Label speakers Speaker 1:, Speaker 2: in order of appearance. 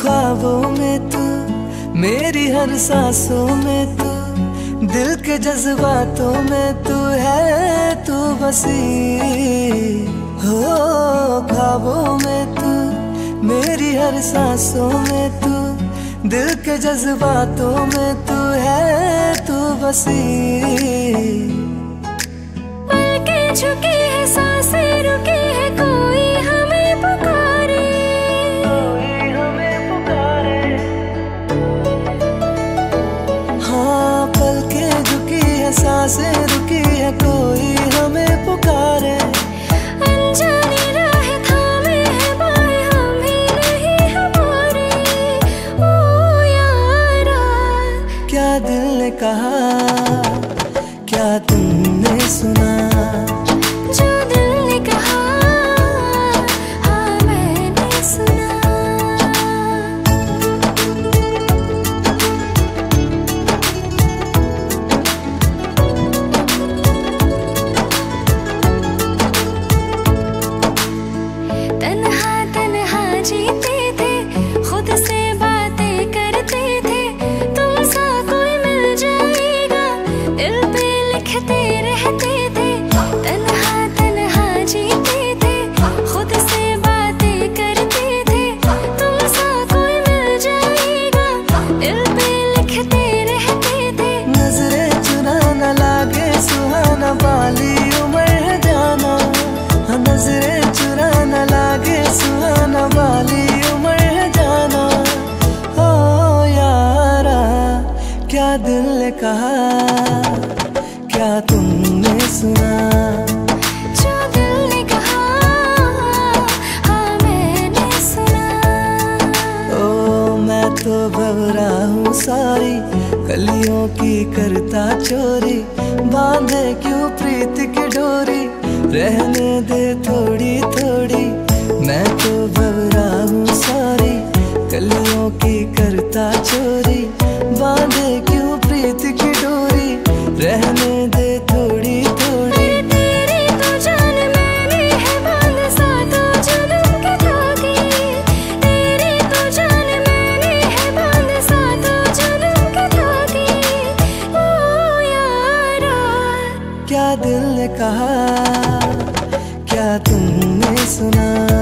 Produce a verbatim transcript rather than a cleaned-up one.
Speaker 1: ख्वाबों में तू, मेरी हर सांसों में तू, दिल के जज्बातों में तू है, तू बसी हो। ख्वाबों में तू, मेरी हर सांसों में तू, दिल के जज्बातों में तू है, तू बसी।
Speaker 2: पलकें झुकी है, सांसें रुकी है, कोई हमें पुकारे,
Speaker 1: कोई हमें पुकारे। हाँ, पलकें झुकी है, सांसें रुकी है, कोई हमें पुकारे।
Speaker 2: अनजानी राह थामे है बाहें, हम ही नहीं हमारे। ओ यारा,
Speaker 1: क्या दिल ने कहा, क्या तुमने सुना,
Speaker 2: जो दिल ने कहा हाँ मैंने सुना। तन्हा तन्हा जीते थे, खुद से बातें करते थे, तुमसा कोई मिल जाएगा, दिल पे लिखते रहते थे। तन्हा तन्हा जीते थे, खुद से बातें करते थे, तुमसा कोई मिल जाएगा, दिल पे लिखते रहते थे।
Speaker 1: नजरें चुरा न लागे सुहाना, वाली उम्र है जाना। हाँ, नजरें चुरा न लागे सुहाना, वाली उम्र है जाना। ओ यारा, क्या दिल ने कहा, क्या तुमने सुना,
Speaker 2: जो दिल ने कहा हाँ मैंने सुना।
Speaker 1: ओ मैं तो भवरा हूँ सारी, कलियों की करता चोरी, बांधे क्यों प्रीत की डोरी, रहने दे थोड़ी थोड़ी। मैं तो भवरा हूँ सारी, कलियों की करता चोरी, बांधे क्यों प्रीत की डोरी, रहने दे थोड़ी थोड़ी।
Speaker 2: तेरी तो जान मैंने है बांध सातों जन्म की धागे, तेरी तो जान मैंने है बांध सातों जन्म की धागे। ओ यारा,
Speaker 1: क्या दिल ने कहा, क्या तुमने सुना।